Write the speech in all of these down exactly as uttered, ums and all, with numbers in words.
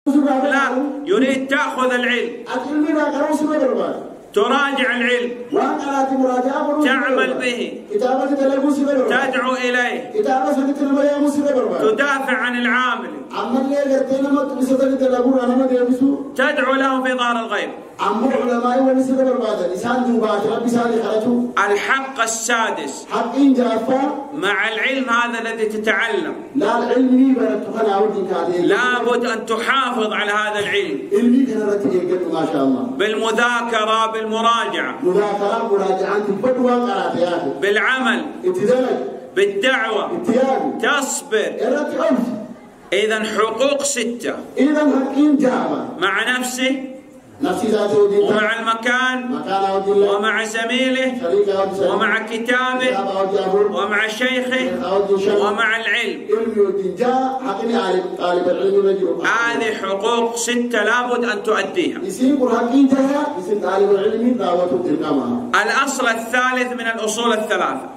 لا، يريد تأخذ العلم، تراجع العلم، تعمل به، تدعو إليه، تدافع عن العامل، تدعو له في ظهر الغيب. الحق السادس مع العلم هذا الذي تتعلم لابد أن تحافظ على هذا العلم بالمذاكرة، بالمراجعة، بالعمل، بالدعوة، تصبر. إذن حقوق ستة مع نفسه ومع المكان ومع زميله ومع كتابه ومع شيخه ومع العلم. هذه حقوق ستة لابد أن تؤديها. الأصل الثالث من الأصول الثلاثة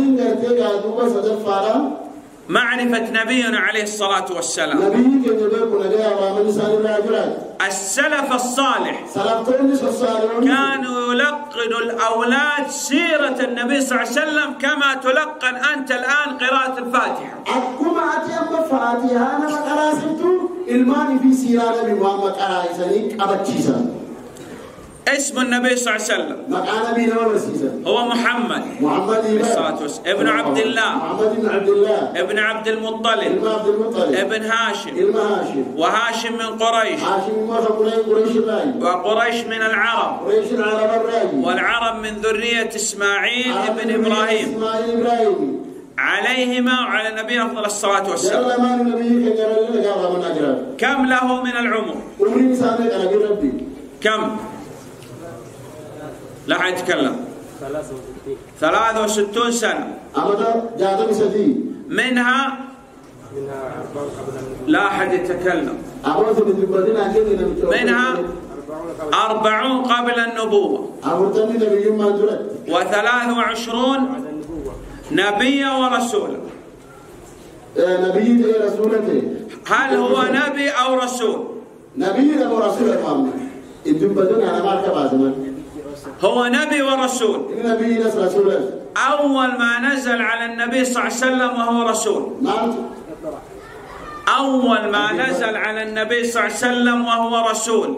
معرفة نبينا عليه الصلاة والسلام. السلف الصالح كانوا يلقنوا الأولاد سيرة النبي صلى الله عليه وسلم كما تلقن أنت الآن قراءة الفاتحة. اسم النبي صلى الله عليه وسلم هو محمد ابن عبد الله ابن عبد المطلب ابن هاشم، وهاشم من قريش، وقريش من العرب، والعرب من ذرية إسماعيل ابن إبراهيم عليهما وعلى نبينا أفضل الصلاة والسلام. كم له من العمر؟ كم؟ لا حد يتكلم. ثلاثة وستون سنة. منها لا حد يتكلم. منها أربعون قبل النبوة، وثلاث وعشرون نبيا ورسولا. هل هو نبي أو رسول؟ نبي أو رسول. هو نبي ورسول. أول ما نزل على النبي صلى الله عليه وسلم وهو رسول. أول ما نزل على النبي صلى الله عليه وسلم وهو رسول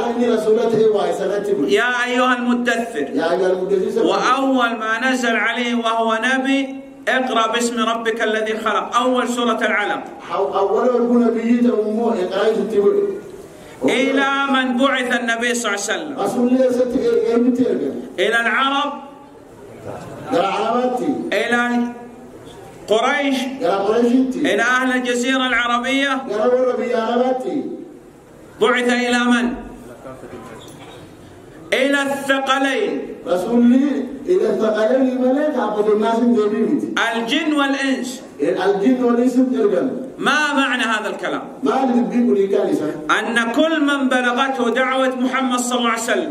يا أيها المدثر، وأول ما نزل عليه وهو نبي اقرأ باسم ربك الذي خلق، أول سورة العلم. إلى من بعث النبي صلى الله عليه وسلم؟ إلى العرب، إلى قريش، إلى أهل الجزيرة العربية. بعث إلى من؟ إلى الثقلين، إلى الثقلين الجن والإنس. الجن والإنس. ما معنى هذا الكلام؟ أن كل من بلغته دعوة محمد صلى الله عليه وسلم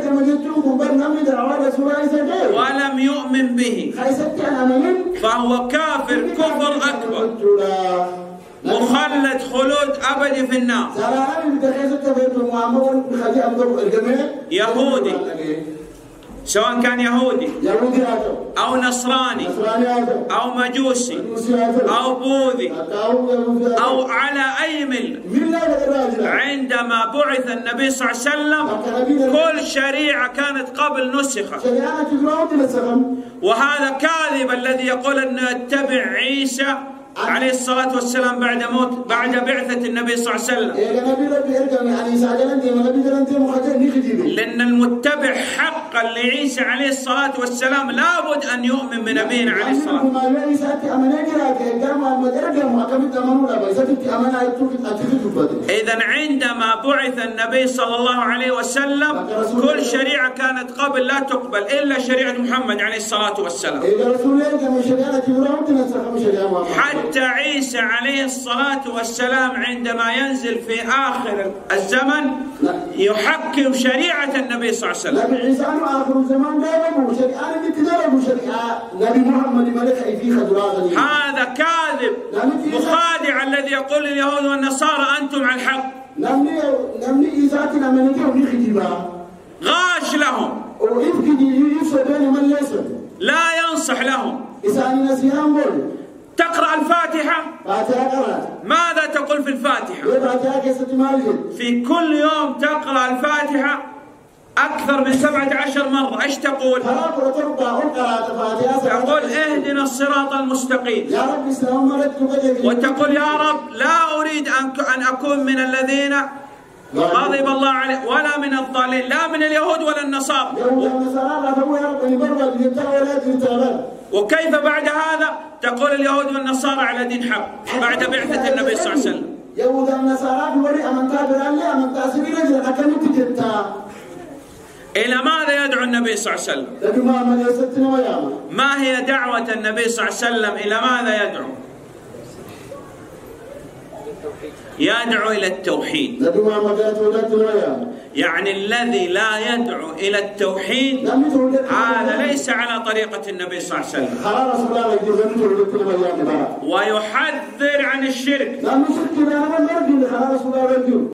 ولم يؤمن به فهو كافر كفر أكبر مخلد خلود أبدي في النار. يهودي، سواء كان يهودي أو نصراني أو مجوسي أو بوذي أو على أي ملة، عندما بعث النبي صلى الله عليه وسلم كل شريعة كانت قبل نسخت. وهذا كاذب الذي يقول أنه يتبع عيسى عليه الصلاة والسلام بعد موت بعد بعثة النبي صلى الله عليه وسلم، لأن المتبع حقا لعيسى عليه الصلاة والسلام لابد أن يؤمن بنبينا عليه الصلاة والسلام. إذن عندما بعث النبي صلى الله عليه وسلم كل شريعة كانت قبل لا تقبل إلا شريعة محمد عليه الصلاة والسلام، حتى عيسى عليه الصلاة والسلام عندما ينزل في آخر الزمن يحكم شريعة النبي صلى الله عليه وسلم. هذا كاذب مخادع الذي يقول اليهود والنصارى أنتم على الحق. غاش لهم، لا ينصح لهم. تقرأ الفاتحة، ماذا تقول في الفاتحة؟ في كل يوم تقرأ الفاتحة أكثر من سبعة عشر مرة. إيش تقول؟ تقول اهدنا الصراط المستقيم، وتقول يا رب لا أريد أن أكون من الذين غضب الله عليه ولا من الضالين، لا من اليهود ولا النصارى. وكيف بعد هذا؟ تقول اليهود والنصارى على دين حق بعد بعثة النبي صلى الله عليه وسلم. إلى ماذا يدعو النبي صلى الله عليه وسلم؟ ما هي دعوة النبي صلى الله عليه وسلم؟ إلى ماذا يدعو؟ يدعو إلى التوحيد. يعني الذي لا يدعو إلى التوحيد هذا ليس على طريقة النبي صلى الله عليه وسلم. ويحذر عن الشرك.